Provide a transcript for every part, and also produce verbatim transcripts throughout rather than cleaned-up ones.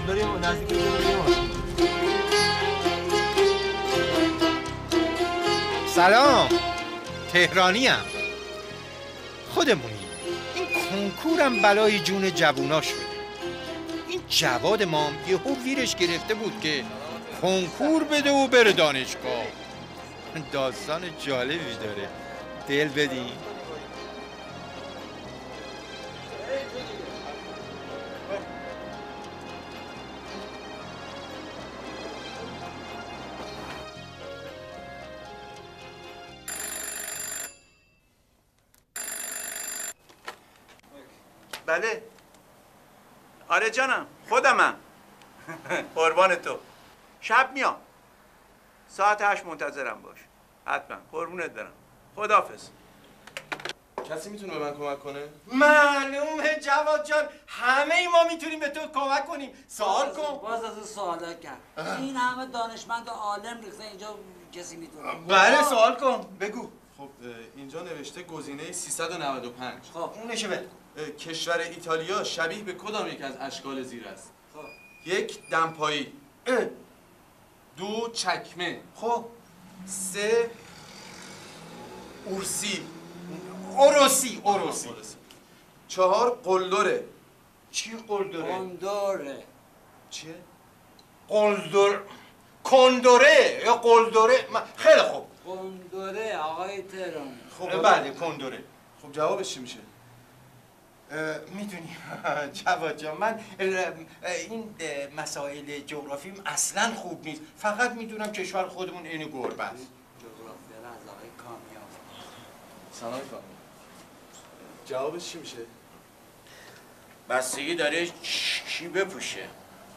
بریم نزدیک بریم. سلام، تهرانی ام. خودمونی. این کنکورم بلای جون جوونا شده. این جواد مام یهو ویرش گرفته بود که کنکور بده و بره دانشگاه. داستان جالبی داره، دل بدین. بله آره جانم خودمم. قربان تو. شب میام ساعت هشت منتظرم باش. حتما. قربونت برم. خداحافظ. کسی میتونه به من کمک کنه؟ معلومه جواد جان، همه ما میتونیم به تو کمک کنیم. سوال کن. باز از سوالا کرد. این همه دانشمند و عالم ریخته اینجا، کسی میتونه؟ بله سوال کن بگو. خب اینجا نوشته گزینه سیصد و نود و پنج. خب اونشه بده. کشور ایتالیا شبیه به کدام یک از اشکال زیر است؟ خب یک دمپایی، دو چکمه، خب سه اورسی اوروسی اوروسی چهار قلدره. چی قلدره؟ کندوره. چیه؟ قلدر کندوره یا قلدره. خیلی خوب. کندوره آقای تهرانی. خب بله کندوره. خب جوابش چی میشه؟ میدونی جواد جان، من این مسائل جغرافیم اصلا خوب نیست. فقط میدونم کشور خودمون این گربه است. جغرافیا را از آقای کامیاب. سلام کامیاب. جوابش چی میشه؟ بستگی داره چی بپوشه.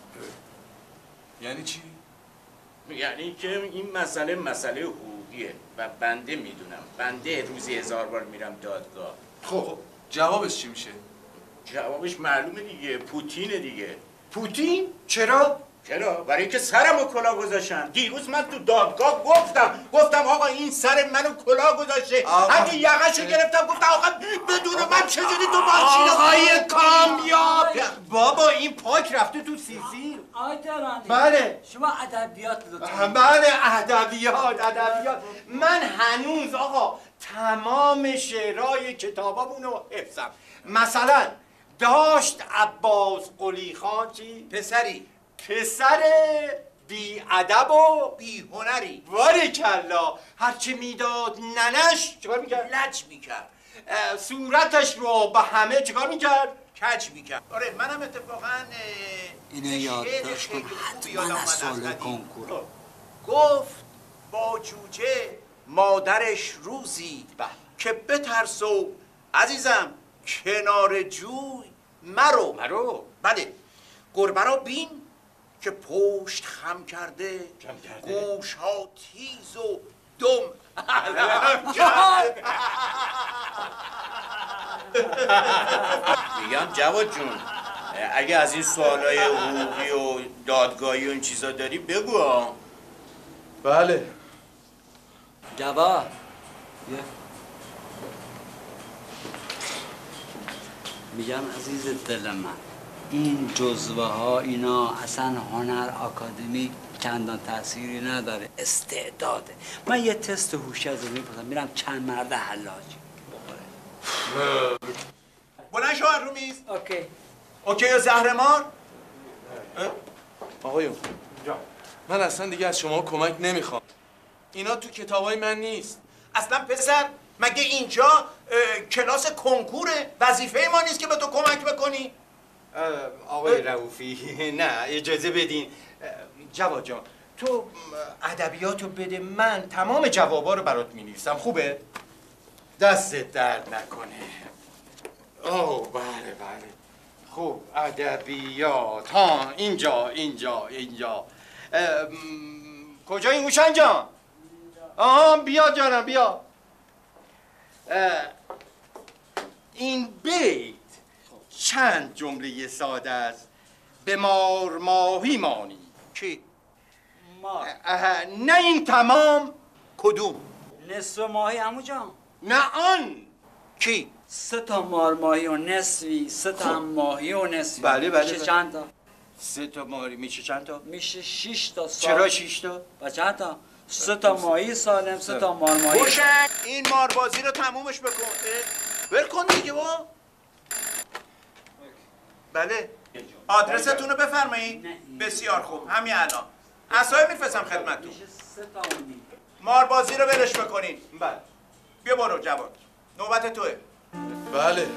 یعنی چی؟ یعنی که این مسئله مسئله حقوقیه و بنده میدونم. بنده روزی هزار بار میرم دادگاه. خب جوابش چی میشه؟ جوابش معلومه دیگه. پوتینه دیگه. پوتین؟ چرا؟ چرا؟ برای اینکه سرمو کلاه گذاشتن. دیروز من تو دادگاه گفتم گفتم آقا این سر منو کلاه گذاشته. همین یقه‌شو گرفتم گفتم آقا بدون من چجوری تو ماشین آقای کامیاب. بابا این پاک رفته تو سیسیر. آقای تهرانی. بله. شما ادبیات لطفا. بله ادبیات ادبیات. من هنوز آقا تمام شعرهای کتابامونو حفظم. مثلا داشت عباس قلی خان چی؟ پسری پسر بی ادب و بی هنری. باریکلا. هرچی میداد ننش چیکار میکرد؟ لج میکرد. صورتش رو به همه چیکار میکرد؟ کج میکرد. آره منم اتفاقا اینو یادداشت کن حتما از سوال کنکور. گفت با جوجه مادرش روزی که بترسو عزیزم کنار جوی مرو مرو. بله گربه را بین که پشت خم کرده, گوش ها تیز و دم علم کرد. میگم جواد جون اگه از این سوالای حقوقی و دادگاهی و این چیزا داری بگو ها. بله جواد یه میگم عزیز دل من، این جزوه ها اینا اصلا هنر آکادمی چندان تأثیری نداره، استعداده. من یه تست هوشی از میپرسم میرم چند مرد حلاج بخوره. بلند شو رو میز. اوکی اوکی یا زهرمار؟ آقایون من اصلا دیگه از شما کمک نمیخوام. اینا تو کتابای من نیست. اصلا پسر مگه اینجا کلاس کنکوره؟ وظیفه ما نیست که به تو کمک بکنی؟ آقای رؤوفی نه اجازه بدین. جواد جان تو ادبیاتو بده، من تمام جوابا رو برات می‌نویسم. خوبه؟ دستت درد نکنه. اوه بله بله خوب. ادبیات ها اینجا اینجا اینجا. کجایی هوشنگ جان؟ آها بیا جانم بیا. این بیت چند جمله ساده است. به مار ماهی مانی. کی؟ مار. نه این تمام. کدوم؟ نصف ماهی عمو جان. نه آن. کی؟ سه تا مار ماهی و نصفی، سه تا هم ماهی و نصفی. بله بله میشه بله. چند تا؟ سه تا ماهی میشه چند تا؟ میشه شش تا سال. چرا شش تا؟ و چند تا؟ سه تا ماهی سالم، سه تا مار ماهی. بوشنگ این ماربازی رو تمومش بکن. ول کن دیگه با. بله. آدرستون رو بفرمایید. بسیار خوب. همین الان. اسای میفرستم خدمتتون. میشه سه تا اونی. ماربازی رو ولش بکنین. بله. بیا برو جواد. نوبت توه. بله.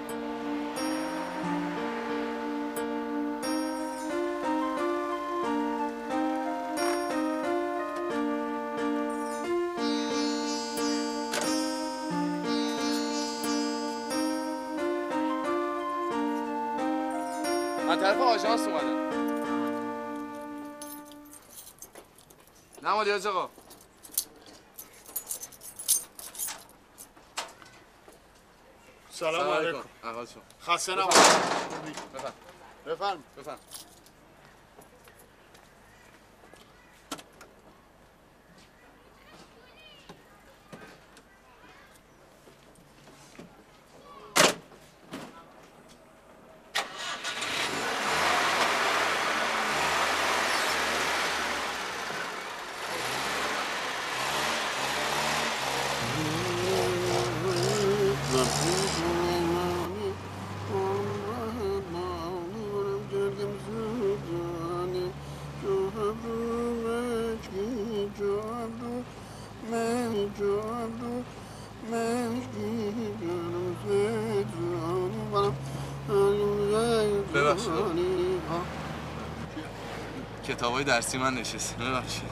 من طرف آژانس اومدم. نه مالیاز آقا. سلام علیکم. احوالتون؟ خسته نباشید. بفرم. بفرم. بفرم. کتابای درسی من نشست. ببخشید.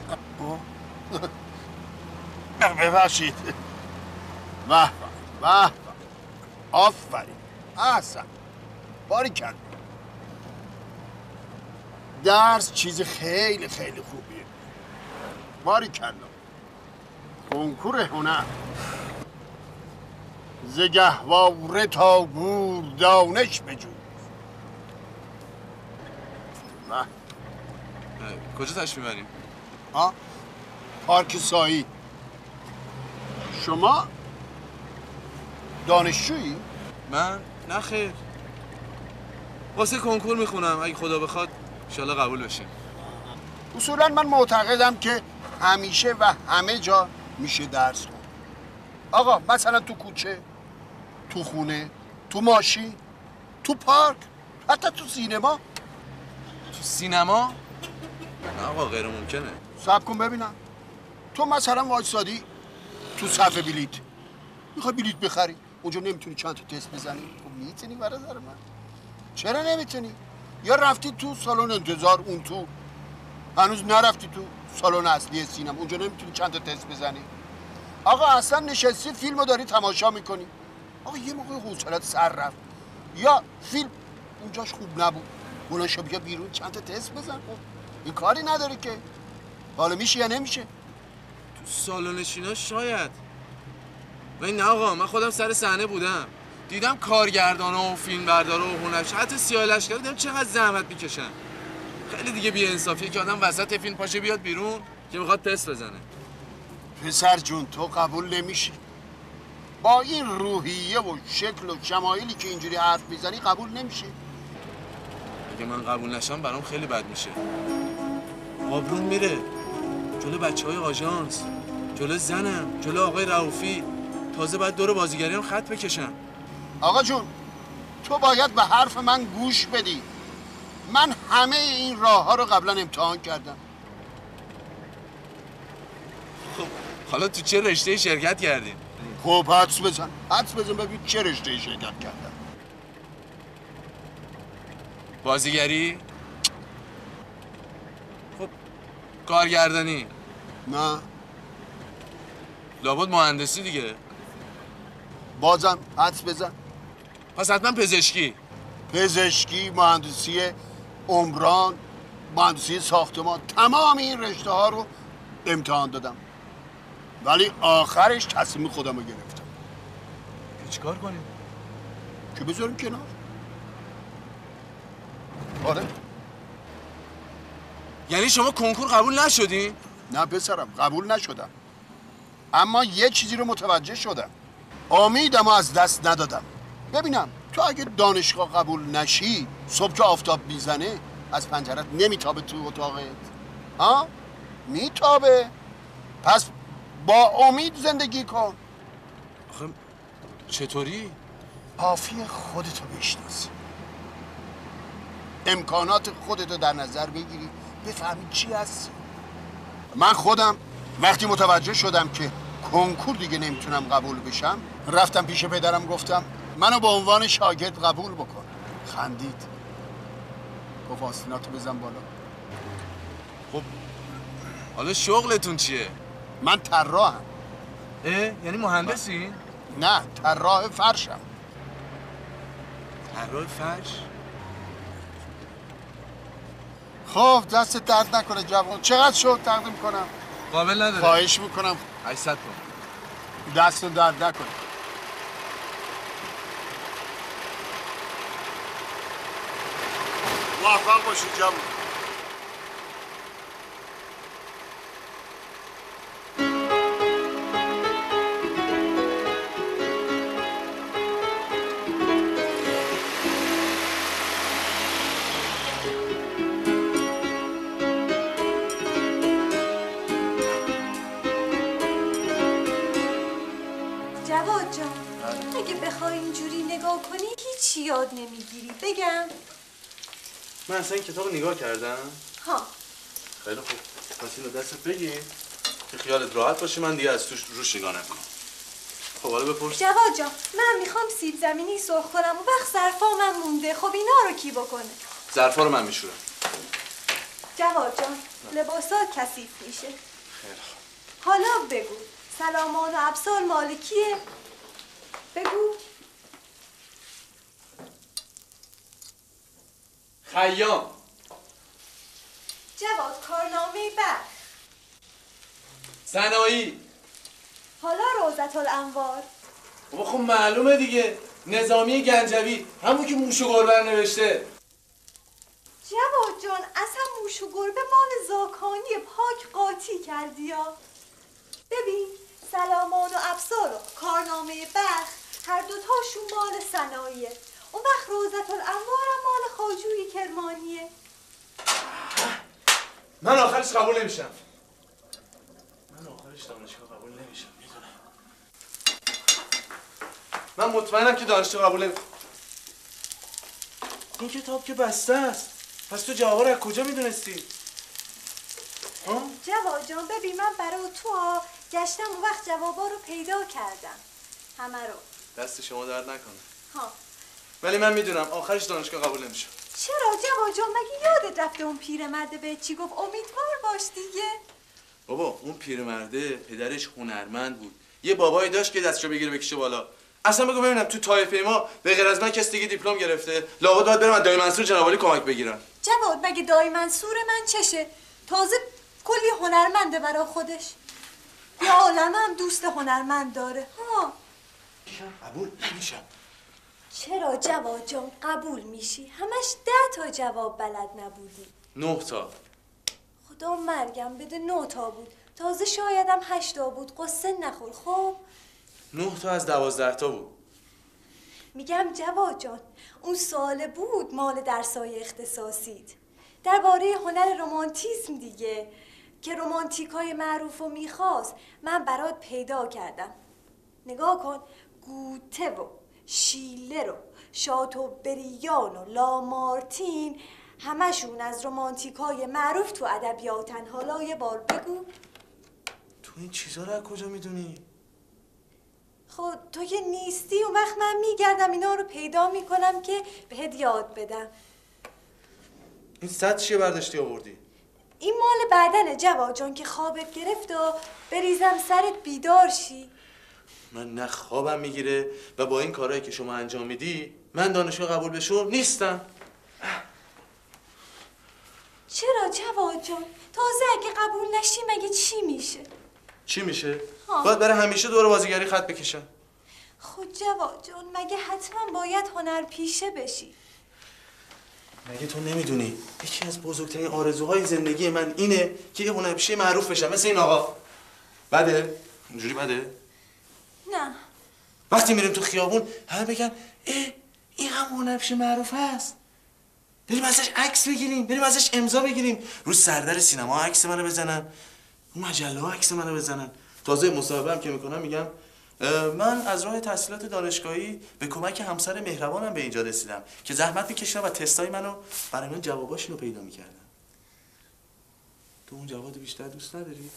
ببخشید. واه واه آفرین. احسن. باریکلا. درس چیز خیلی خیلی خوبیه. باریکلا. کنکور هنر. ز گهواره تا گور دانش بجو. واه. کجا تشریف میبریم؟ آه؟ پارک سایی. شما دانشجویی؟ من؟ نه خیر. واسه کنکور میخونم. اگه خدا بخواد انشالله قبول بشیم. اصولا من معتقدم که همیشه و همه جا میشه درس خون. آقا مثلا تو کوچه، تو خونه، تو ماشین، تو پارک، حتی تو سینما. تو سینما؟ نه آقا غیر ممکنه. صبر کن ببینم. تو مثلا وایسادی تو صف بلیت، میخوای بلیت بخری، اونجا نمیتونی چند تا تست بزنی؟ خب میتونی برادر من. چرا نمیتونی؟ یا رفتی تو سالن انتظار اون تو، هنوز نرفتی تو سالن اصلی سینما، اونجا نمیتونی چند تا تست بزنی؟ آقا اصلا نشستی فیلمو داری تماشا میکنی، آقا یه موقع حوصله‌ات سر رفت یا فیلم اونجاش خوب نبود، بلند شو بیا بیرون چند تا تست بزن. خب این کاری نداری که. حالا میشه یا نمیشه؟ تو سالن نشینا شاید. ولی نه آقا، من خودم سر صحنه بودم، دیدم کارگردانا و فیلمبردارا و هنرش، حتی سیاه لشکر دیدم چقدر زحمت میکشن. خیلی دیگه بی انصافیه که آدم وسط فیلم پاشه بیاد بیرون که میخواد تست بزنه. پسر جون تو قبول نمیشی. با این روحیه و شکل و شمایلی که اینجوری حرف میزنی قبول نمیشی. اگه من قبول نشم برام خیلی بد میشه. آبرون میره جلو بچه های آژانس، جلو زنم، جلو آقای رئوفی، تازه باید دور بازیگری هم خط بکشم. آقا جون تو باید به حرف من گوش بدی. من همه این راه ها رو قبلا امتحان کردم. خب حالا تو چه رشته شرکت کردین؟ خب حدس بزن حدس بزن ببین چه رشته شرکت کردم. بازیگری؟ خب کارگردانی؟ نه. لابد مهندسی دیگه. بازم حدس بزن. پس حتما پزشکی. پزشکی، مهندسی عمران، مهندسی ساختمان، تمام این رشته ها رو امتحان دادم، ولی آخرش تصمیم خودم رو گرفتم. چیکار کنیم؟ که بذاریم کنار. آره. یعنی شما کنکور قبول نشدین؟ نه پسرم قبول نشدم، اما یه چیزی رو متوجه شدم، امیدم رو از دست ندادم. ببینم تو اگه دانشگاه قبول نشی، صبح که آفتاب میزنه از پنجرت نمیتابه تو اتاقت؟ ها؟ میتابه. پس با امید زندگی کن. آخه چطوری؟ کافی خودتو بشناسی، امکانات خودتو در نظر بگیری، بفهمی چی هستی. من خودم وقتی متوجه شدم که کنکور دیگه نمیتونم قبول بشم، رفتم پیش پدرم گفتم منو به عنوان شاگرد قبول بکن. خندید، گفت آستیناتو بزن بالا. خب حالا شغلتون چیه؟ من طراحم. اه؟ یعنی مهندسی؟ نه، طراح فرشم. طراح فرش؟ خب دستت درد نکنه جوان. چقدر شد تقدیم کنم؟ قابل نداره. خواهش میکنم هشتصد تومن. دست درد نکنه. موفق باشید جوان. جواد جان، اگه بخوای اینجوری نگاه کنی هیچی یاد نمیگیری. بگم؟ من اصلا این کتاب نگاه کردم. ها. خیلی خوب. پس اینو دستت بگیر که خیالت راحت باشه، من دیگه از توش روش نگاه نکنم. خب حالا بپرس. جواد جان، من میخوام سیب زمینی سرخ کنم و وقت ظرفامم مونده. خب اینا رو کی بکنه؟ ظرفا رو من میشورم. جواد جان، لباسات کثیف میشه. خیلی خوب. حالا بگو سلامان و ابسال مال کیه؟ بگو. خیام. جواد کارنامه بخ. صنایع. حالا روزت الانوار. بابا خب معلومه دیگه، نظامی گنجوی، همون که موش و گربه نوشته. جواد جان، اصلا موش و گربه مال زاکانی پاک قاطی کردی یا؟ ببین سلامان و ابصار و کارنامه بخ هر دوتاشون مال صنایعه. اون وقت روزت الانوار هم مال خواجوی کرمانیه. من آخرش قبول نمیشم. من آخرش دانشگاه قبول نمیشم، میدونم. من مطمئنم که دانشگاه قبول نمیشم. این کتاب که بسته است. پس تو جوابا رو از کجا میدونستی؟ ها؟ جواد جان ببین، من برای تو ها گشتم و وقت جوابا رو پیدا کردم. همه رو. دست شما درد نکنه. ها. ولی من میدونم آخرش دانشگاه قبول نمیشم. چرا جواد جان؟ مگه یادت رفته اون پیرمرده به چی گفت؟ امیدوار باش دیگه. بابا اون پیرمرده پدرش هنرمند بود. یه بابایی داشت که دستشو بگیره بکشه بالا. اصلا بگو ببینم تو طایفه ما به غیر از من کسی دیگه دیپلم گرفته؟ لابد باید برم از دایی منصور جناب عالی کمک بگیرم. جواد مگه دایی منصور من چشه؟ تازه کلی هنرمنده برا خودش. یا عالمه هم دوست هنرمند داره. ها. قبول نمیشم. چرا جواد جان قبول میشی؟ همش ده تا جواب بلد نبودی. نه تا. خدا مرگم بده نه تا بود. تازه شایدم هشتا بود. قصه نخور خب. نه تا از دوازده تا بود. میگم جواد جان، اون سال بود مال درسای اختصاصیت درباره هنر رمانتیسم دیگه، که رمانتیکای معروف و میخواست. من برات پیدا کردم. نگاه کن، گوته و شیلر و شاتوبریان و لامارتین همشون از رمانتیکای معروف تو ادبیاتن. حالا یه بار بگو. تو این چیزا رو از کجا میدونی؟ خب تو که نیستی اون وقت من میگردم اینا رو پیدا میکنم که بهت یاد بدم. این صد چیه برداشتی آوردی؟ این مال بدنه جواد جان که خوابت گرفت و بریزم سرت بیدار شی. من نه خوابم میگیره و با این کارهایی که شما انجام میدی من دانشگاه قبول بشم نیستم. چرا جواد جان؟ تازه اگه قبول نشی مگه چی میشه؟ چی میشه؟ ها. باید برای همیشه دور بازیگری خط بکشم. خود جواد جان مگه حتما باید هنر پیشه بشی؟ مگه تو نمیدونی یکی از بزرگترین آرزوهای زندگی من اینه که یه هنرپیشه معروف بشم مثل این آقا؟ بده؟ اینجوری بده؟ نه. وقتی میریم تو خیابون همه بگن اه این هم هنرپیشه معروف هست. بریم ازش عکس بگیریم، بریم ازش امضا بگیریم، رو سردر سینما عکس منو بزنن، رو مجله ها عکس منو بزنن. تازه مصاحبه هم که میکنم میگم من از راه تحصیلات دانشگاهی به کمک همسر مهربانم به اینجا رسیدم که زحمت میکشیدن و تستای منو برای من جواباشونو پیدا میکردن. تو اون جواد بیشتر دوست نداری؟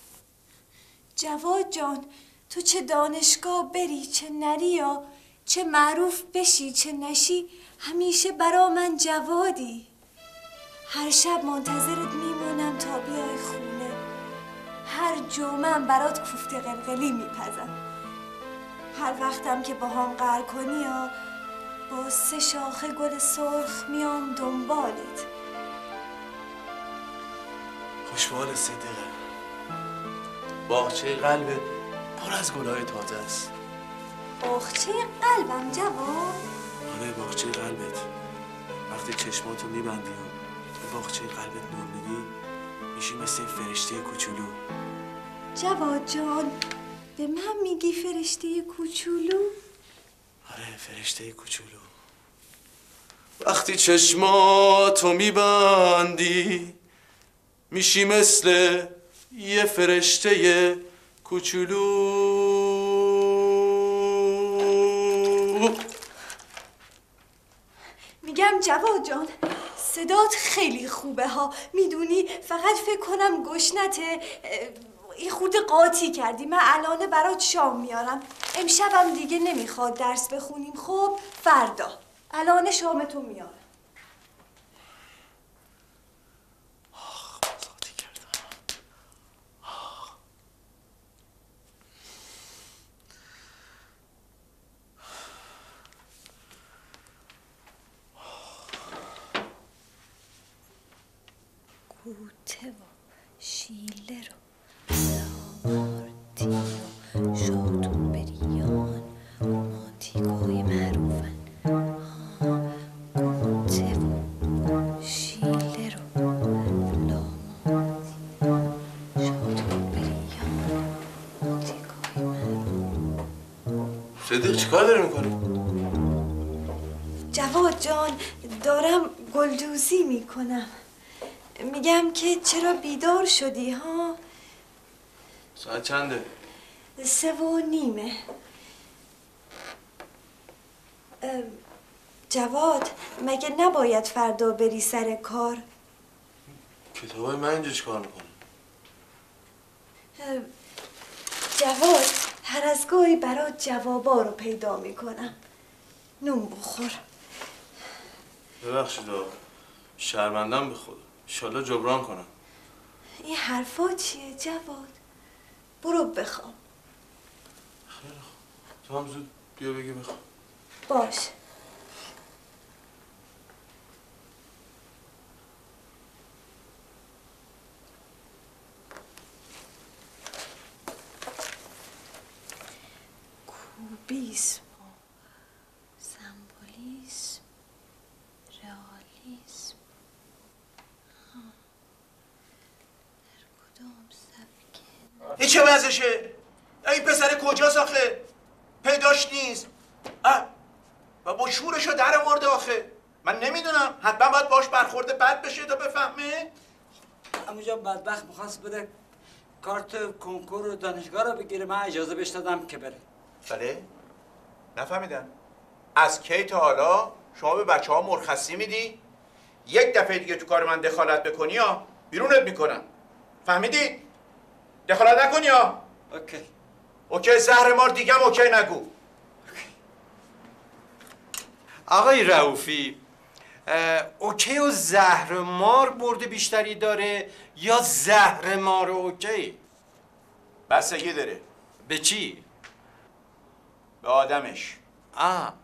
جواد جان، تو چه دانشگاه بری چه نری یا چه معروف بشی چه نشی، همیشه برا من جوادی. هر شب منتظرت میمونم تا بیای خونه، هر جمعم برات کوفته قلقلی میپزم. هر وقتم که با هم قهر کنی یا با سه شاخه گل سرخ میام دنبالت. خوشبال صدقه، باغچه قلب پر از گلهای تازه است. باغچه قلبم جواد؟ آره باغچه قلبت. وقتی چشماتو میبندی و به باغچه قلبت نور میدی میشی مثل فرشته کوچولو. جواد جان، به من میگی فرشته کوچولو؟ آره فرشته کوچولو. وقتی چشماتو میبندی میشی مثل یه فرشته کوچولو. میگم جواد جان، صدات خیلی خوبه ها، میدونی فقط فکر کنم گشنته، این خورده قاطی کردی. من الان برات شام میارم، امشبم دیگه نمیخواد درس بخونیم. خب فردا الان شامتو میارم. آخ قاطی کردم. آخ. گوته و شیله رو لامارتی و شادون بریان ماتیکای معروفن. گوته و شیله رو لامارتی شادون بریان ماتیکای معروف. صدیق چیکار داری میکنی؟ جواد جان، دارم گلدوزی میکنم. میگم که چرا بیدار شدی ها؟ ساعت چنده؟ سه و نیمه. جواد، مگه نباید فردا بری سر کار؟ کتابای من اینجا چیکار میکنه؟ جواد، هر از گاهی برات جوابا رو پیدا میکنم. نون بخور. ببخشید آقا، شرمندم به خدا، انشالله جبران کنم. این حرفا چیه جواد؟ برو بخواب. خیلی خوب، تو هم زود بیا بگی بخواب. باش. کوبیسم و سمبولیسم، رئالیسم، در کدام سبک؟ این چه وضعشه؟ این پسر کجاست آخه؟ پیداش نیست. اه و با شورشو در آورده آخه. من نمیدونم، حتما باید باش برخورده بد بشه تا بفهمه. همونجا بدبخت میخواست بده کارت کنکور و دانشگاه رو بگیره، من اجازه بهش دادم که بره. بله؟ نفهمیدم. از کی تا حالا شما به بچه ها مرخصی میدی؟ یک دفعه دیگه تو کار من دخالت بکنی یا بیرونت میکنم. فهمیدی؟ دخالت نکنی یا؟ اوکی. اوکی زهر مار دیگه اوکی نگو. آقای رؤوفی، اوکی و زهر مار برد بیشتری داره یا زهر مار اوکی؟ بستگی داره. به چی؟ به آدمش. آه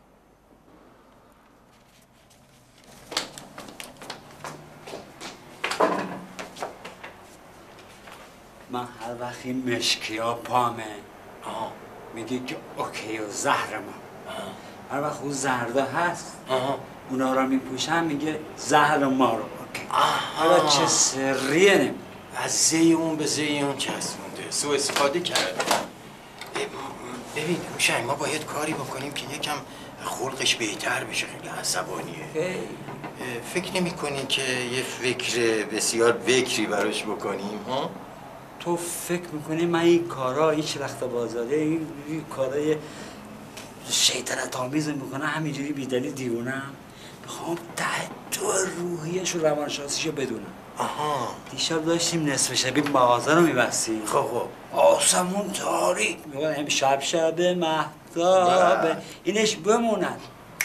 من هر وقت این مشکیا پامه آه میگه که اوکی و زهر ما. هر وقت اون زهرده هست آه اونا رو میپوشن میگه زهر ما رو اوکی. حالا چه سریه نمی از زی اون به زی اون چسبونده، سوء استفاده کرده. ببین میشه ما باید کاری بکنیم که یکم خلقش بهتر بشه، خیلی عصبانیه. فکر نمی کنی که یه فکر بسیار بکری براش بکنیم ها؟ تو فکر میکنی من این کارا این شلخت بازاره این, این کارای شیطنت آمیز میکنه همینجوری بیدلیل دیوونم؟ میخوام ته تو روحیش و روانشناسیشو بدونم. آها دیشب داشتیم نصف شبی مغازه رو میبستیم. خب خب آسمون تاریک میگن امشب شب مهتابه اینش بمونن.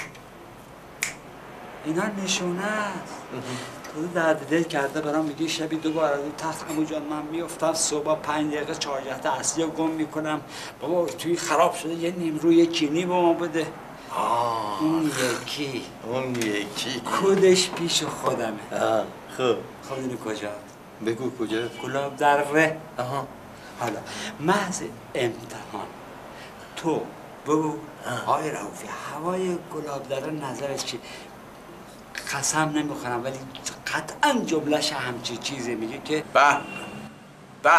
اینا نشونه است. تو درد دل کرده برام میگه شبی دوباره از تخت عمو جان من میافتم صبح پنج دقیقه چهارجهت اصلی رو گم میکنم. بابا توی خراب شده یه نیمرو یه کینی به ما بده. آه اون یکی اون یکی کودش پیش خودمه. آه خب خب اینو کجا؟ بگو کجا؟ گلاب دره. آها حالا محض امتحان تو بگو آقای رئوفی هوای گلاب دره نظرش چی؟ قسم نمیخورم ولی قطعا جملهش همچی چیزی میگه که به به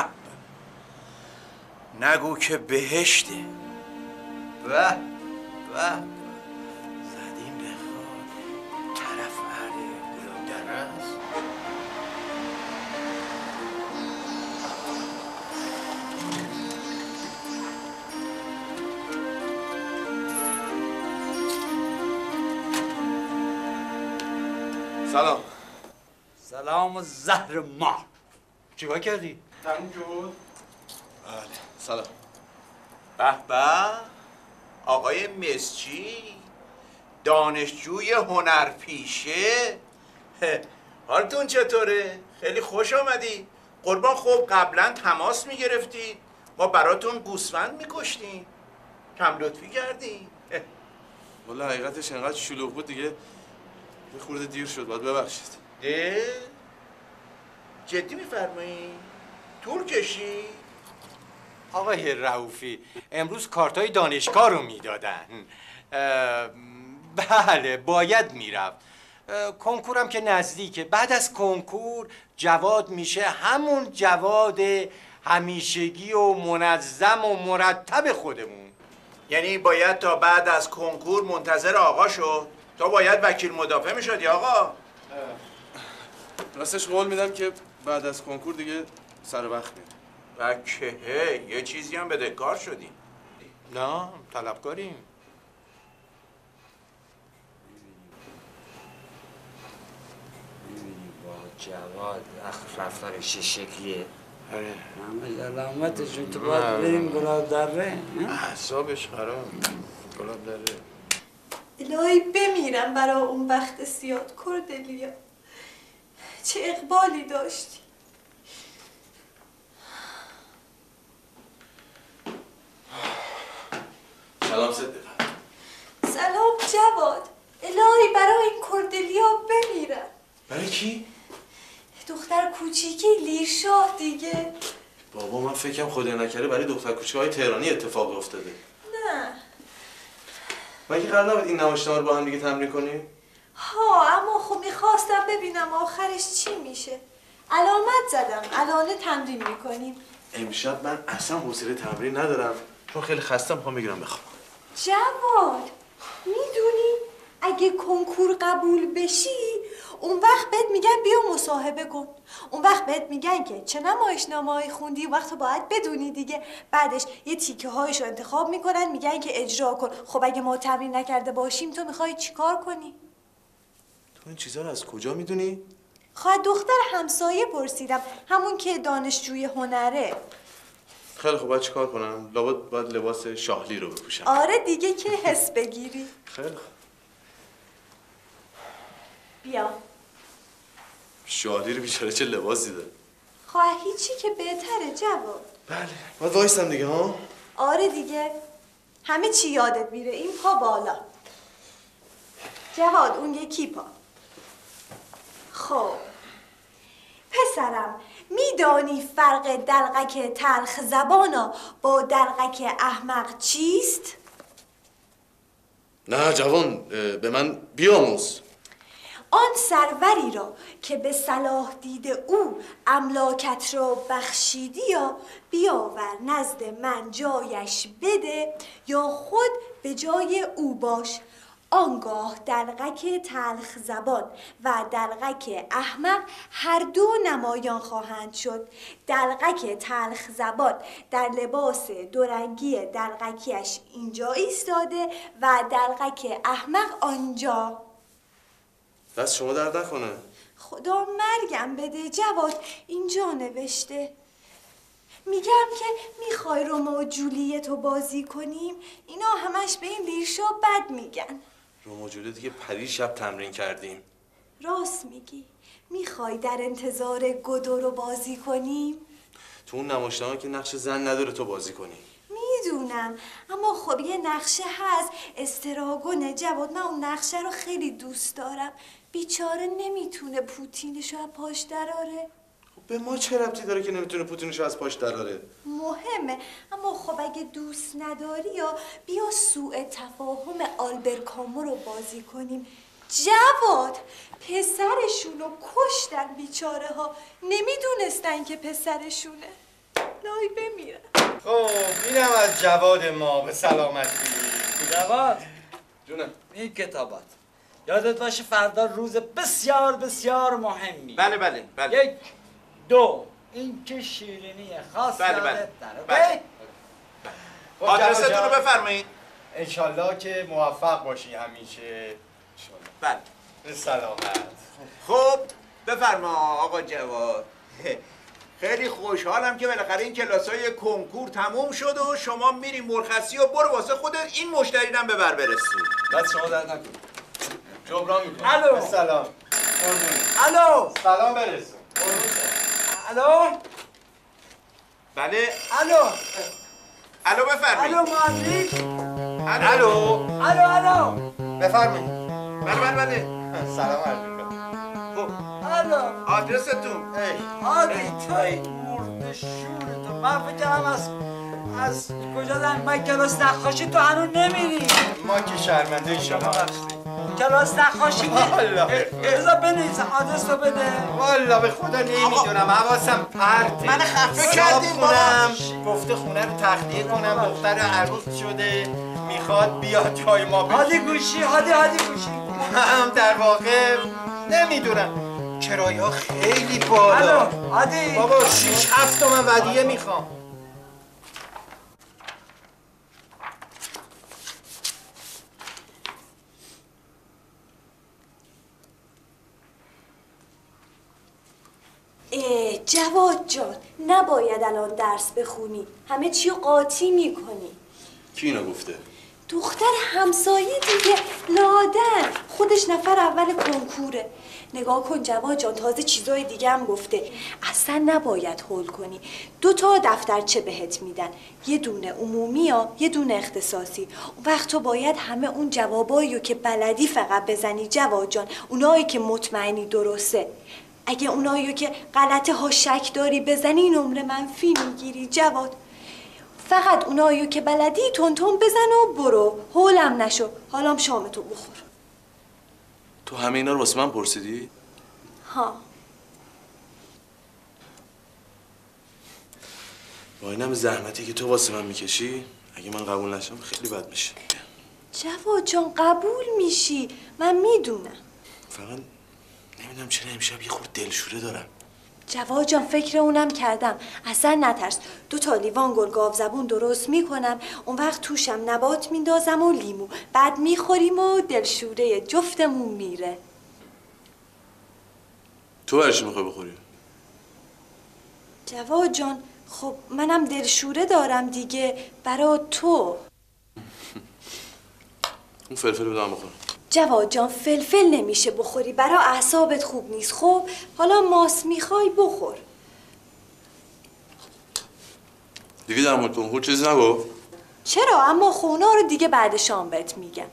نگو که بهشته. به به زدیم به خود طرف اهل گلاب دره است. سلام. سلام و زهر ما. چیکار کردی؟ تموم شد؟ بله سلام. به به آقای مسچی دانشجوی هنرپیشه. حالتون چطوره؟ خیلی خوش آمدی. قربان خوب قبلا تماس میگرفتی ما براتون گوسفند میکشتیم. کم لطفی کردی. والا حقیقتش انقدر شلوغ بود دیگه یه خورده دیر شد باید ببخشید. ده؟ جدی میفرمایی؟ طول کشی؟ آقای رئوفی امروز کارتای دانشگاه رو میدادن. بله باید میرفت. کنکورم که نزدیکه. بعد از کنکور جواد میشه همون جواد همیشگی و منظم و مرتب خودمون. یعنی باید تا بعد از کنکور منتظر آقا شد؟ تو باید وکیل مدافع میشدی آقا؟ راستش قول میدم که بعد از کنکور دیگه سر وقت میاد. و که یه چیزی هم بدهکار شدی. نه طلبکاریم. میبینی با جواد اخ رفتارش چه شکلیه. آره محمد علامتشون تو باید بریم گلاب دره. اعصابش خراب. گلاب دره. الهی بمیرم برای اون وقت سیاد کردلیا. چه اقبالی داشتی. سلام صدیقه. سلام جواد. الهی برای این کردلیا بمیرم. برای کی؟ دختر کوچیکی لیرشاه دیگه. بابا من فکرم خدای نکرده برای دختر کوچیک‌های تهرانی اتفاق افتاده. نه مگه قرار نبود این نمایشنامه رو با هم دیگه تمرین کنیم؟ ها اما خب میخواستم ببینم آخرش چی میشه. علامت زدم الان تمرین میکنیم. امشب من اصلا حوصله تمرین ندارم چون خیلی خستم میخوام بگیرم بخوام. جواد میدونی اگه کنکور قبول بشی اون وقت بهت میگن بیا مصاحبه کن. اون وقت بهت میگن که چه نمایشنامه‌ای خوندی. اون وقت باید بدونی دیگه. بعدش یه تیکه هایشو انتخاب میکنن میگن که اجرا کن. خب اگه ما تمرین نکرده باشیم تو میخوای چیکار کنی؟ تو این چیزا رو از کجا میدونی؟ خواهد دختر همسایه پرسیدم همون که دانشجوی هنره. خیلی خوب باید چیکار کنم؟ لابد باید لباس شاهلی رو بپوشم. آره دیگه که حس بگیری. خیلی خوب. بیا. شاهلی رو بیچاره چه لباسی داره؟ خواه هیچی که بهتره جواد. بله باید وایسم دیگه ها؟ آره دیگه همه چی یادت میره. این پا بالا جواد اون یکی پا. خب پسرم میدانی فرق دلقک تلخ زبانا با دلقک احمق چیست؟ نه جوان به من بیاموز. آن سروری را که به صلاح دید او املاکت را بخشیدی یا بیاور نزد من جایش بده یا خود به جای او باش. آنگاه دلقک تلخ زبان و دلقک احمق هر دو نمایان خواهند شد. دلقک تلخ زبان در لباس دورنگی دلقکیش اینجا ایستاده و دلقک احمق آنجا. دست شما درد نکنه. خدا مرگم بده جواد، اینجا نوشته. میگم که میخوای رومئو و جولیت رو بازی کنیم؟ اینا همش به این لیرشا بد میگن. رومئو و جولیت که پری شب تمرین کردیم. راست میگی. میخوای در انتظار گودو رو بازی کنیم؟ تو اون نمایشنامه که نقش زن نداره تو بازی کنی. میدونم، اما خب یه نقشه هست، استراگونه. جواد من اون نقشه رو خیلی دوست دارم. بیچاره نمیتونه پوتینشو از پاش دراره. به ما چه ربطی داره که نمیتونه پوتینشو از پاش دراره؟ مهمه، اما خب اگه دوست نداری یا بیا سوء تفاهم آلبر کامو رو بازی کنیم. جواد پسرشون رو کشتن بیچاره ها، نمیدونستن که پسرشونه. لای بمیرن. خب اینم از جواد ما به سلامتی. جواد جونم. این کتابات یادت باشه فردا روز بسیار بسیار مهمی. بله بله بله. یک دو این که شیرینی خاص بله بله. یادت نره. بله. خب آدرستون جواد رو جان، بفرمایید. انشالله که موفق باشی همیشه. بله. به سلامت. خب بفرما آقا جواد. خیلی خوشحالم که بالاخره این کلاسای کنکور تموم شد و شما میری مرخصی و برو واسه خودت این مشتری رو هم ببر برسون. دست شما درد نکنه. جبران میکنم. الو به سلام. الو سلام برسون. الو بله. الو الو بفرمایید. الو مادرید. الو. الو الو بفرمایید. بله بله بله. سلام عرض می‌کنم. خب الو آدرستون. عادی توی مرد شورتو من فکرم از از کجا دارم من کلاس نقاشی تو هنوز نمیری. ما که شرمنده شما هستیم. کلاس نقاشی والا بذار بنویس آدرس رو بده. والا به خدا نمیدونم، حواسم پرته. من خفه حساب کردین بابا. کنم گفته خونه رو تخلیه کنم، دختر عروس شده میخواد بیاد جای ما بشینه. هادی گوشی هادی هادی گوشی هم در واقع نمیدونم، کرایه ها خیلی بالا. الو هادی بابا شیش هفت تومن ودیعه میخوام. اه جواد جان، نباید الان درس بخونی، همه چی رو قاطی میکنی. کی اینو گفته؟ دختر همسایه دیگه، لادن خودش نفر اول کنکوره. نگاه کن جواد جان، تازه چیزای دیگه هم گفته. اصلا نباید هول کنی. دو تا دفترچه بهت میدن، یه دونه عمومی ها یه دونه اختصاصی. اون وقت تو باید همه اون جوابایی که بلدی فقط بزنی جواد جان، اونایی که مطمئنی درسته. اگه اونایی که غلطه ها شک داری بزنی نمره منفی میگیری جواد. فقط اونایی که بلدی تون تون بزن و برو، هولم نشو. حالام شامتو بخور. تو همه اینا رو واسه من پرسیدی؟ ها با اینم زحمتی که تو واسه من میکشی اگه من قبول نشم خیلی بد میشه. جواد جان قبول میشی، من میدونم. فقط نمیدونم چرا امشب یه خورده دلشوره دارم. جواد جان فکر اونم کردم، اصلا نترس. دو تا لیوان گل گاو زبون درست میکنم، اون وقت توشم نبات میندازم و لیمو، بعد میخوریم و دلشوره جفتمون میره. تو هرچی میخوای بخوری؟ جواد جان خب منم دلشوره دارم دیگه، برا تو. اون فلفل رو بدم بخورم. جواد جان فلفل نمیشه بخوری، برا اعصابت خوب نیست. خب حالا ماست میخوای بخور. دیگه در مورد کنکور چیزی نگفت؟ چرا؟ اما خونا رو دیگه بعد شام بهت میگم.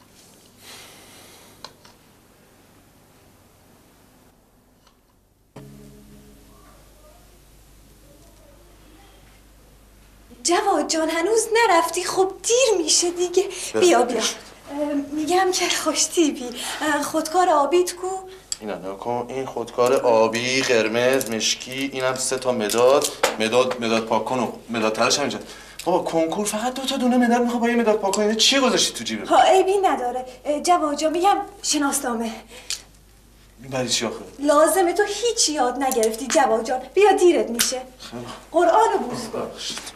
جواد جان هنوز نرفتی؟ خب دیر میشه دیگه. بیا بیا. میگم که خوش تیبی. خودکار آبیت کو؟ اینا نگاه کن، این خودکار آبی، قرمز، مشکی، اینم سه تا مداد، مداد مداد پاک کن و مداد ترش همینجا. بابا کنکور فقط دو تا دونه مدال میخواد، با یه مدال پاک کنی. چی گذاشتی تو جیبت؟ ها عیبی نداره. جواد جان میگم شناسنامه. برای چی آخه؟ لازمه، تو هیچ یاد نگرفتی جواد جان. بیا دیرت میشه. قرآن رو بوس کن.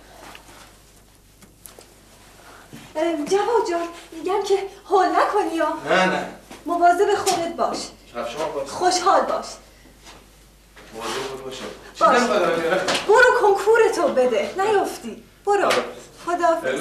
جواد جان میگم که هول نکنی یا نه نه مواظب خودت باش. باش. خوشحال باش. مواظب خود باش. باش. برو کنکورتو بده. نیافتی. برو. خداحافظ.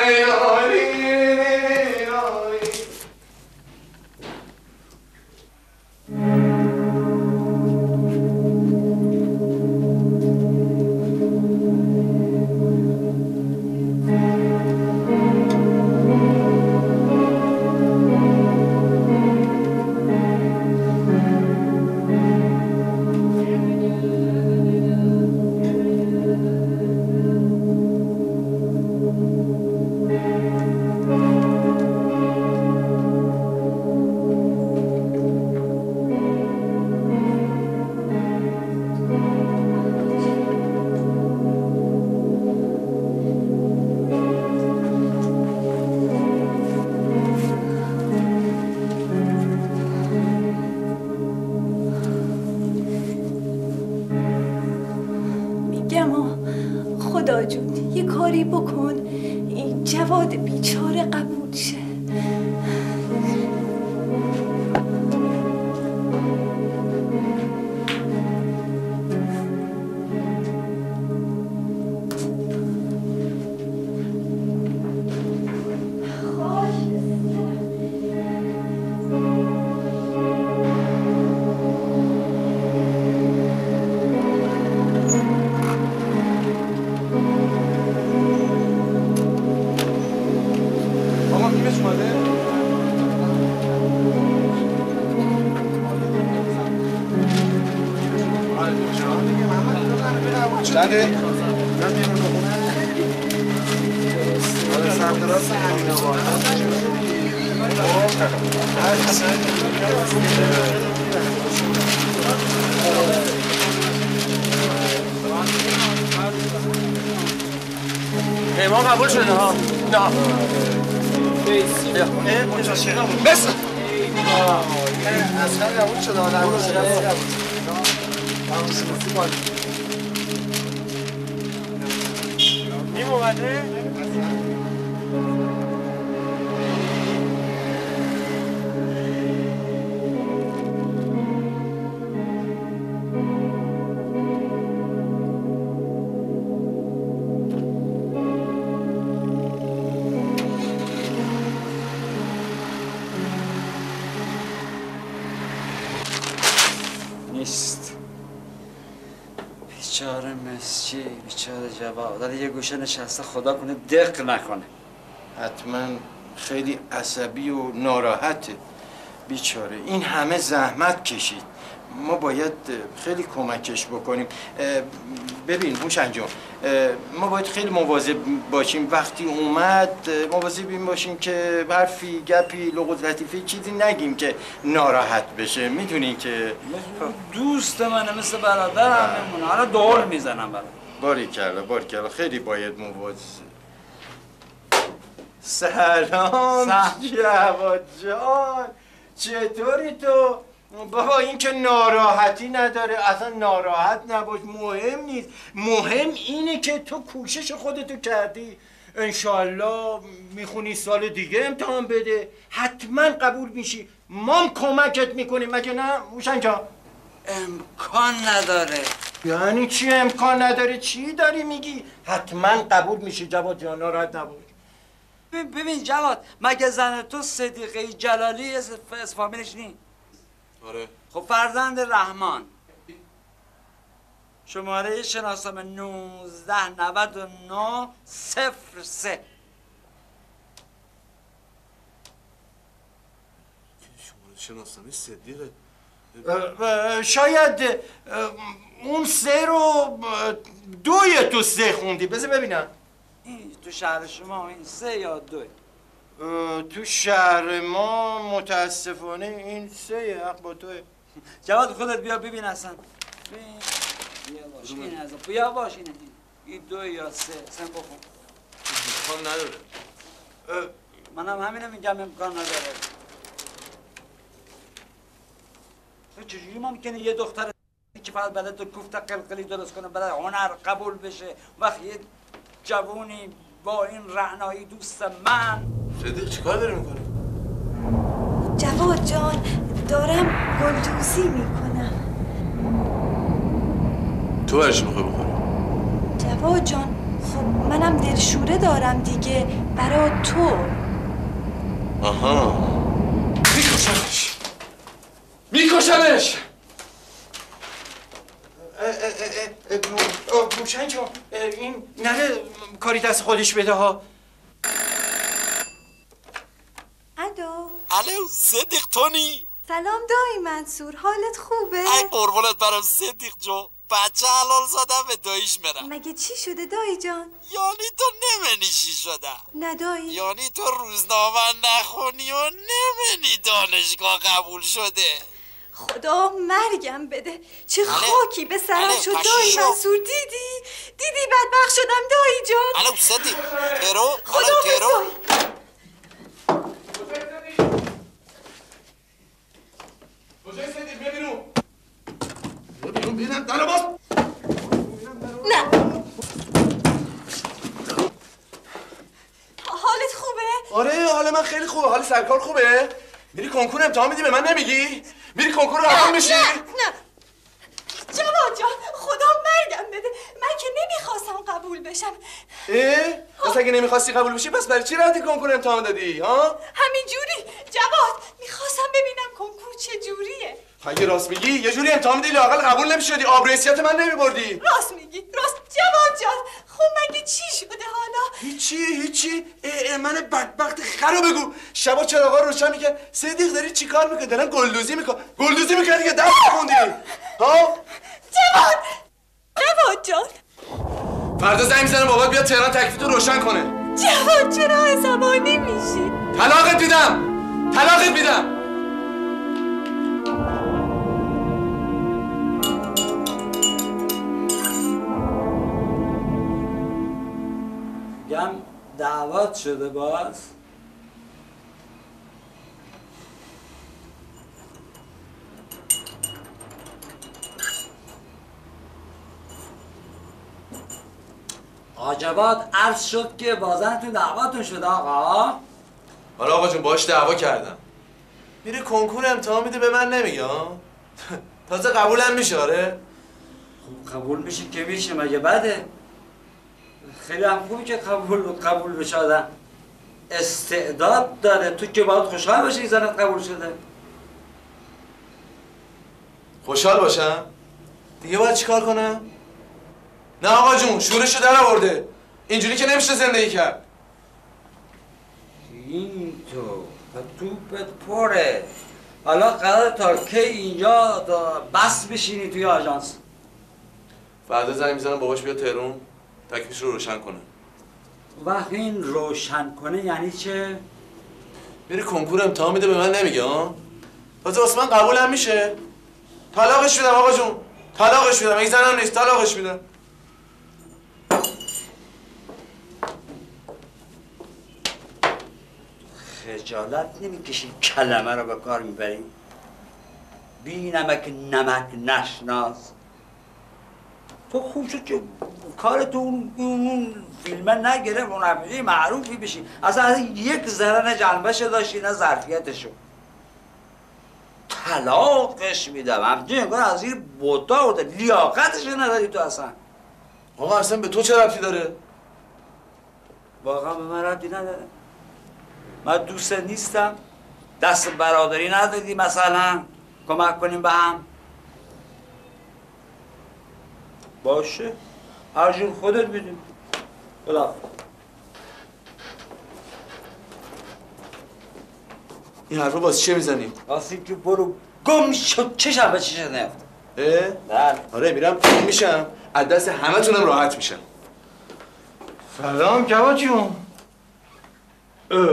خدا جون یه کاری بکن این جواد بیچاره قبول شه. پیمان قبول شده ها؟ نه بس اصلا قبول شده ها؟ نیم اومده؟ نیست. بیچاره مسجی، بیچاره جواد داره یه گوشه نشسته، خدا کنه دق نکنه. حتما خیلی عصبی و ناراحته بیچاره. این همه زحمت کشید، ما باید خیلی کمکش بکنیم. ببین هوشنگ جان، ما باید خیلی مواظب باشیم وقتی اومد، مواظب این باشیم که حرفی گپی لغت لطیفی چیزی نگیم که ناراحت بشه. میدونین که دوست منه، مثل برادرم میمونه. حالا دور میزنم برای باریکلا باریکلا خیلی باید مواظب. سلام جواد جان، چطوری تو؟ بابا این که ناراحتی نداره، اصلا ناراحت نباش، مهم نیست. مهم اینه که تو کوشش خودتو کردی، انشالله میخونی سال دیگه امتحان بده، حتما قبول میشی، ما کمکت میکنیم. مگه نه هوشنگ جان؟ امکان نداره. یعنی چی امکان نداره؟ چی داری میگی؟ حتما قبول میشی جواد جان، ناراحت نباش. ببین جواد، مگه زن تو صدیقه جلالی از فامیلش نی؟ آره. خب فرزند رحمان. شماره شناسنامه نوزده نود و نه صفر سه. شماره شناسنامه صدیقه. شاید اون سه رو دوی تو سه خوندی. بذار ببینم. این تو شهر شما این سه یا دوی؟ تو شهر ما متاسفانه این سه حق با توه. جواد خودت بیا ببین اصلا. بیا باش این از بیا باش این این دو یا سه سن بخون. امکان نداره. منم همینو میگم امکان نداره. چجوری ممکنه یه دختر که فقط بلد تو کوفته قلقلی درست کنه بلد هنر قبول بشه وقتی یه جوونی با این رعنایی دوست من. صدیق چیکار داری میکنی؟ جواد جان دارم گلدوزی میکنم. تو برش میخوای بخوری؟ جواد جان خب منم دلشوره دارم دیگه برا تو. آها میکشمش میکشمش. روشن جان این ننه کاری دست خودش بده ها. الو الو صدیق تونی؟ سلام دایی منصور حالت خوبه؟ ای قربونت برم صدیق جو بچه حلال زدم به داییش برم. مگه چی شده دایی جان؟ یعنی تو نمینی چی شده؟ نه دایی. یعنی تو روزنامه نخونی و نمینی دانشگاه قبول شده. خدا مرگم بده چه خاکی به سرم شد دایی منصور. دیدی؟ دیدی بدبخت شدم دایی جان. الو صدیق ترو؟ خدا ترو؟ کجای صدیق بیا بیرون. بیا بیرون ببینم درو باز. نه حالت خوبه؟ آره حال من خیلی خوبه. حال سرکار خوبه؟ میری کنکور امتحان میدی به من نمیگی؟ میری کنکور رو قبول میشی؟ نه نه جواد جان خدا مرگم بده من که نمیخواستم قبول بشم. اه؟ پس اگه نمیخواستی قبول بشی پس برای چی رفتی کنکور امتحان دادی ها؟ همین جوری جواد میخواستم ببینم کنکور چه جوریه. اگه راست میگی یه جوری امتحان میدی لااقل قبول نمیشدی آبروی حیثیت من نمیبردی. راست میگی راست جواد جان. خب مگه چی شده حالا؟ هیچی هیچی. اه اه من بدبخت خرو بگو شبا چراغا رو روشن میکرد. صدیق داری چیکار میکنی؟ دارن گلدوزی میکن. گلدوزی میکردی که درس خوندی ها؟ جواد جواد جان فردا زنگ میزنم بابات بیاد تهران تکلیفتو روشن کنه. جواد چرا عصبانی میشی؟ طلاقت میدم طلاقت میدم. گم دعوت شده باز. آجابات عرض شد که بازن تو دعواتون شده آقا. حالا آقا جون باش دعوا کردم. میره کنکور امتحان میده به من نمیگه ها؟ تازه قبولم میشه آره؟ خب قبول میشه که میشه مگه بده؟ خیلی هم خوبی که قبول قبول بشه آدم. استعداد داره تو که باید خوشحال باشی زنت قبول شده. خوشحال باشم؟ دیگه باید چیکار کنم؟ نه آقا جون شورشو در آورده. اینجوری که نمیشه زندگی کرد. این تو و توپت پره. حالا قرار تا کی اینجا بس بشینی توی آژانس؟ فردا زنگ میزنم باباش بیاد تهران تکلیفش رو روشن کنه. وقت این روشن کنه یعنی چه؟ میره کنکور امتحان میده به من نمیگه ها؟ تازه واسه من قبولم میشه؟ طلاقش میدم آقا جون طلاقش میدم. این زنم نیست طلاقش میدم. خجالت نمیکشی کلمه رو به کار میبری؟ بی نمک نمک نشناس. تو خوب شد که کار تو اون, اون فیلمه نگرفت اون حفیظی معروفی بشی. اصلا از یک ذره نه جنبشو داشتی نه ظرفیتشو. طلاقش میدم همچنین انگار از زیر بوتا آورده. لیاقتشو نداری تو اصلا. آقا اصلا به تو چه ربطی داره؟ واقعا به من ربطی نداره. من دوست نیستم. دست برادری ندادی مثلا کمک کنیم به هم. باشه هر جور خودت بدون. خدا این حرفا باز چه میزنی؟ واسه که برو گم شد چشم به چشم نفت. اه؟ بله آره میرم پول میشم از دست همه تونم راحت میشم. سلام جواد جون. اه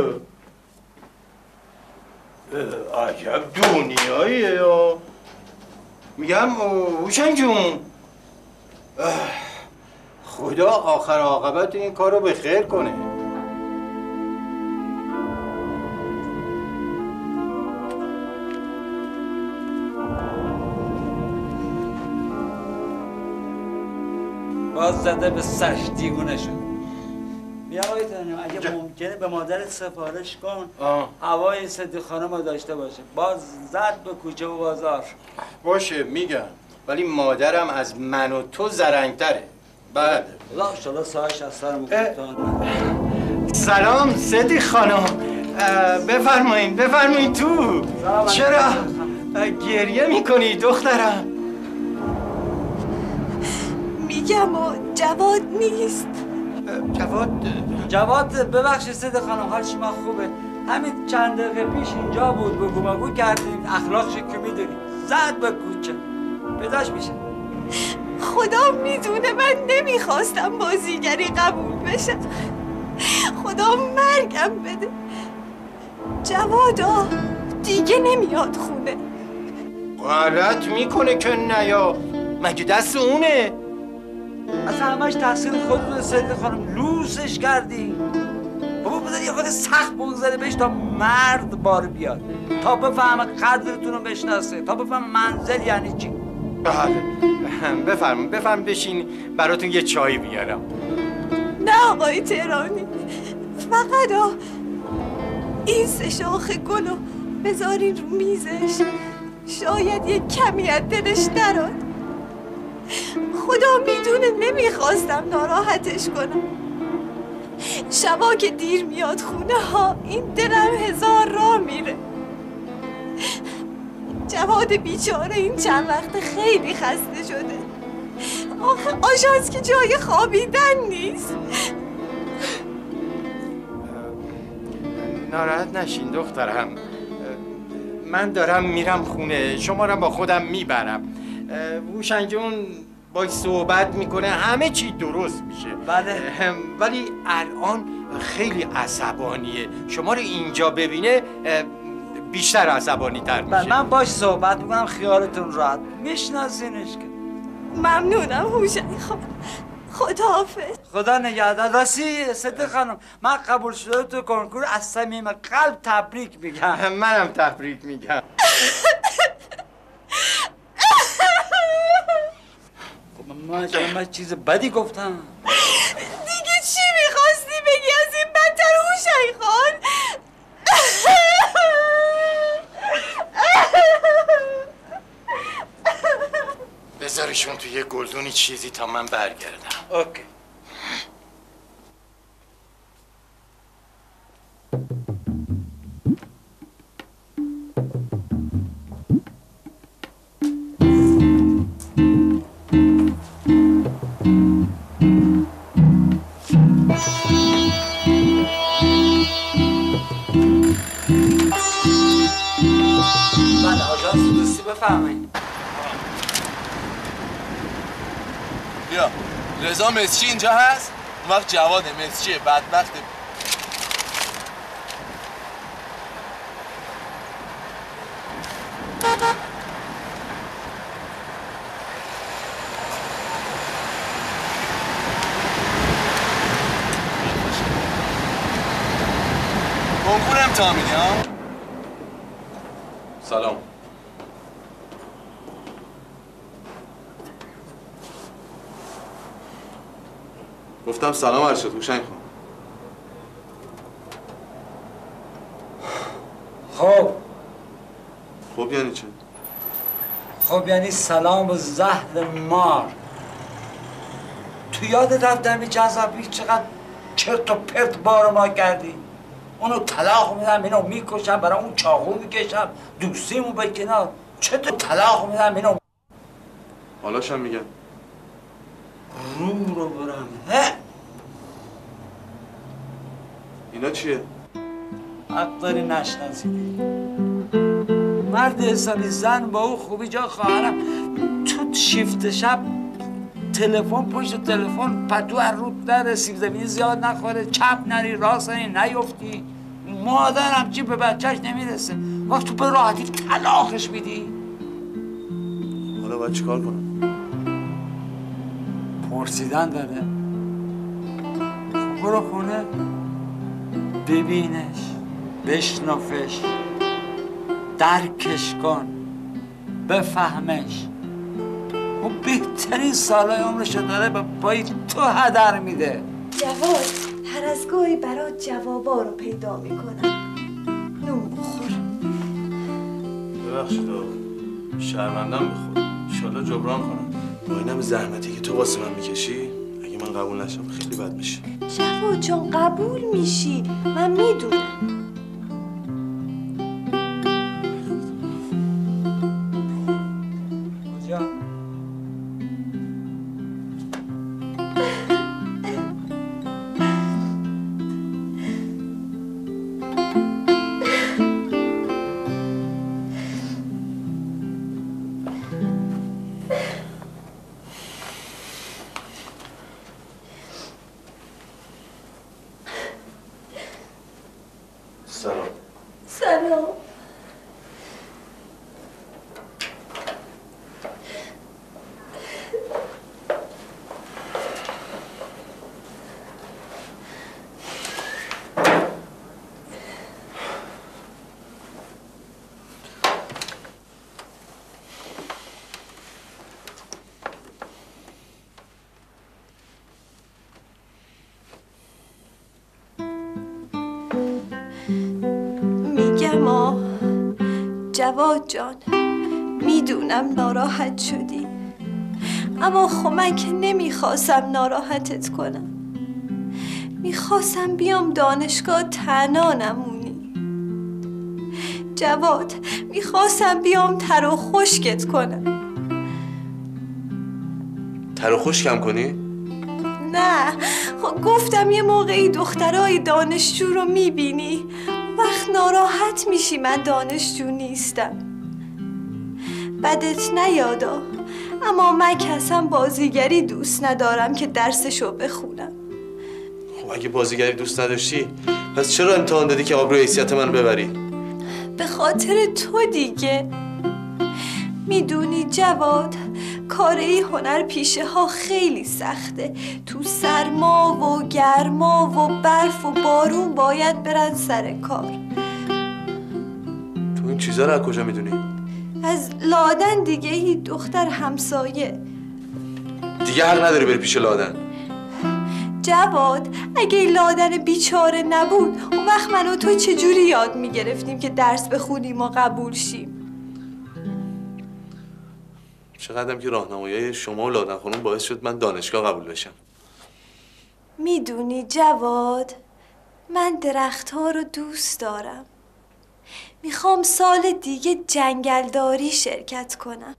اه عجب دنیاییه یا میگم هوشنگ جون خدا آخر عاقبت این کار رو به خیر کنه. باز زده به سرش دیوونه شد. بیا آقای ترانیان اگه ممکنه به مادرت سفارش کن هوای صدیق خانم رو داشته باشه. باز زد به کوچه و بازار. باشه میگم، ولی مادرم از من و تو زرنگتره. بله. خدا انشالله سایش از سرمون کوتاه. سلام صدیق خانم، بفرمایین بفرمایین تو. چرا گریه میکنی دخترم؟ میگم و جواد نیست. جواد جواد ببخشید صدیق خانم، حال شما خوبه؟ همین چند دقیقه پیش اینجا بود، بگو مگو کردیم، اخلاقش که میدونی، زد به کوچه پیداش میشه. خدا میدونه من نمیخواستم بازیگری قبول بشم. خدا مرگم بده. جوادا دیگه نمیاد خونه. غلط میکنه که نیا، مگه دست اونه؟ اصلا همش تقصیر خودتون صدیق خانم، لوسش کردی. بابا بذار یه خود سخت بگذاره بهش تا مرد بار بیاد، تا بفهمه قدرتون رو بشناسه، تا بفهمه منزل یعنی چی. بله بفرم بفرم بشین براتون یه چای بیارم. نه آقای تهرانی، فقط آه این سه شاخ گلو بذارین رو میزش، شاید یه کمی از دلش دراد. خدا میدونه نمیخواستم ناراحتش کنم. شبا که دیر میاد خونه ها این دلم هزار راه میره. جواد بیچاره این چند وقت خیلی خسته شده. آخه آژانس که جای خوابیدن نیست. ناراحت نشین دخترم، من دارم میرم خونه، شما را با خودم میبرم. هوشنگ جون باش صحبت میکنه، همه چی درست میشه. بله. ولی الان خیلی عصبانیه، شما رو اینجا ببینه بیشتر عصبانی تر میشه. من باش صحبت میکنم، خیالتون راحت، میشناسینش که. ممنونم هوشنگ خانم، خداحافظ. خدا نگهدار. راستی صدیق خانم، من قبول شده تو کنکور از صمیم قلب تبریک میگم. منم تبریک میگم. من من چیز بدی گفتم. دیگه چی میخواستی بگی از این بدتر هوشنگ خان؟ بذارشون توی یه گلدونی چیزی تا من برگردم. اوکی. بله آژانس دوستی بفرمایید. بیا رضا مسچی اینجا هست؟ اون وقت جواد مسچی بدبخت. کنکور امتحان میدی ها؟ سلام. گفتم سلام ارشد هوشنگ خان. خب خب یعنی چه؟ خب یعنی سلام و زهر مار. تو یادت رفت در چند سال پیش چقدر چرت و پرت بار ما کردی؟ اونو طلاق میدم اینو میکشم، برای اون چاقو میکشم، دوستیمو به کنار. چطور طلاق میدم اینو؟ حالاشم میگم رو رو برم. هه اینا چیه؟ حق داری نشناسیدی. مرد حسابی، زن با او خوبی جا خواهرم. تو شیفت شب تلفن پشت تلفن، پتو از رود در سیب زمینی زیاد نخوره، چپ نری راست نری نیفتی. مادرم چی به بچهش نمیرسه، وقت تو به راحتی طلاقش میدی. حالا باید چیکار کنم؟ پرسیدن داره. برو خونه ببینش، بشنفش، درکش کن، بفهمش. و به بهترین سالهای عمرش داره به پای تو هدر میده. جواد هر از گاهی برات جوابا رو پیدا میکنم. نون بخور. ببخشید شرمندم به خود. انشالله جبران کنم. با این همه زحمتی که تو واسه من میکشی اگه من قبول نشم خیلی بد میشه. جواد جان قبول میشی، من میدونم. سلام. سلام. ما جواد جان میدونم ناراحت شدی، اما خب من که نمیخواستم ناراحتت کنم. میخواستم بیام دانشگاه تنها نمونی. جواد میخواستم بیام تر و خشکت کنم. تر و خشکم کنی؟ نه خب گفتم یه موقعی دخترای دانشجو رو میبینی وقت ناراحت میشی من دانشجو نیستم. بدت نیادا، اما من که اصلا بازیگری دوست ندارم که درسشو بخونم. خب اگه بازیگری دوست نداشتی پس چرا امتحان دادی که آبرو حیثیت منو ببری؟ به خاطر تو دیگه. میدونی جواد کاره هنر پیشه ها خیلی سخته. تو سرما و گرما و برف و بارون باید برن سر کار. تو این چیزا رو از کجا میدونی؟ از لادن دیگه، هی دختر همسایه. دیگه حق نداری بری پیش لادن. جواد اگه لادن بیچاره نبود اون وقت من و تو چجوری یاد میگرفتیم که درس بخونیم و قبول شیم؟ چقدرم که راهنمایی شما و لادن خانم باعث شد من دانشگاه قبول بشم. میدونی جواد من درخت ها رو دوست دارم. میخوام سال دیگه جنگلداری شرکت کنم.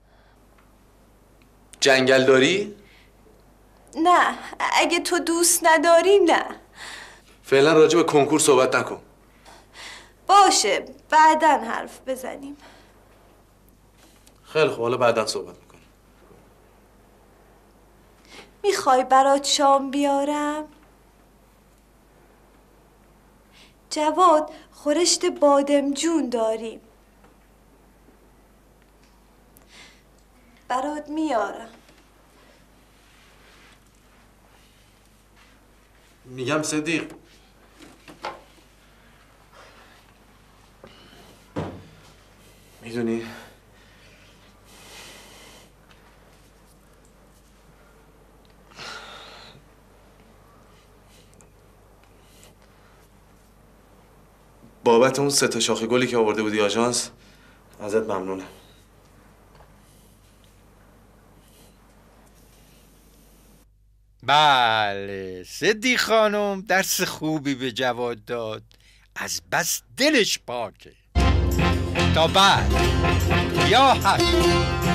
جنگلداری؟ نه اگه تو دوست نداری نه. فعلا راجع به کنکور صحبت نکن. باشه بعداً حرف بزنیم. خیلی خوب حالا بعداً صحبت میکنم. میخوای برات شام بیارم؟ جواد خورشت بادمجون داریم، برات میارم. میگم صدیق میدونی بابت اون سه تا شاخه گلی که آورده بودی آژانس ازت ممنونم. بله صدیق خانم درس خوبی به جواد داد، از بس دلش پاکه. تا بعد یا حق